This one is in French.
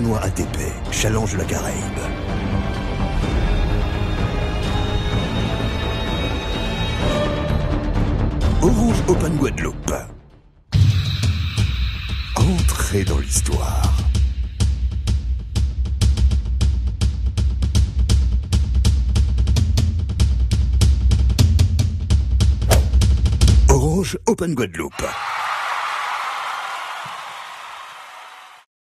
tournoi ATP, Challenge de la Caraïbe. Orange Open Guadeloupe. Entrez dans l'histoire. Orange Open Guadeloupe.